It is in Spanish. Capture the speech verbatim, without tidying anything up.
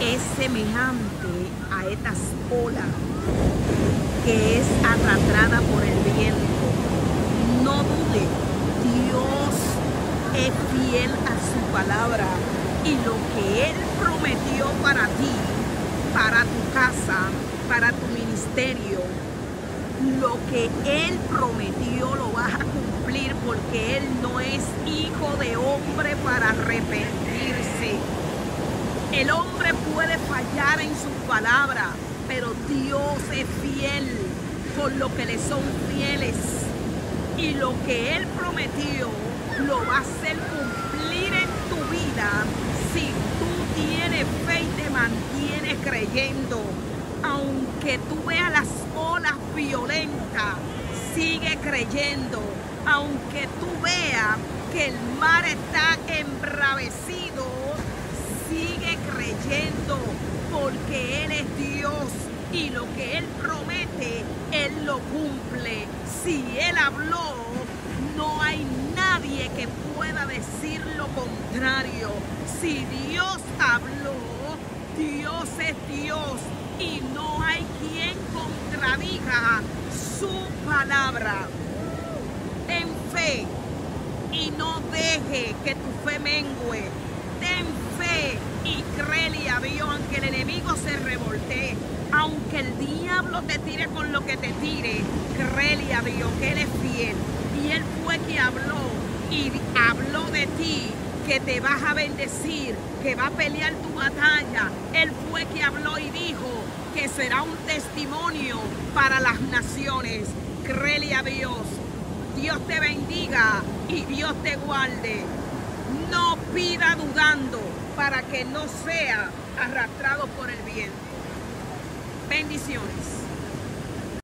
es semejante a estas olas que es arrastrada por el viento. No dude, Dios es fiel a su palabra y lo que Él prometió para ti, para tu casa, para tu ministerio, lo que Él prometió lo vas a cumplir, porque Él no es hijo de hombre para arrepentirse. El hombre puede fallar en su palabra, pero Dios es fiel con lo que le son fieles. Y lo que Él prometió lo va a hacer cumplir en tu vida si tú tienes fe y te mantienes creyendo. Aunque tú veas las olas violentas, sigue creyendo. Aunque tú veas que el mar está embravecido, sigue creyendo, porque Él es Dios y lo que Él promete, Él lo cumple. Si Él habló, no hay nadie que pueda decir lo contrario. Si Dios habló, Dios es Dios y no hay quien contradiga su palabra. Ten fe y no deje que tu fe mengue. Ten fe y créele a Dios, aunque el enemigo se revoltee, aunque el diablo te tire con lo que te tire, créele a Dios que Él es fiel. Y Él fue que habló y habló de ti, que te vas a bendecir, que va a pelear tu batalla. Él fue que habló y dijo que será un testimonio para las naciones. Créele a Dios. Dios te bendiga y Dios te guarde. No pida dudando para que no sea arrastrado por el viento. Bendiciones.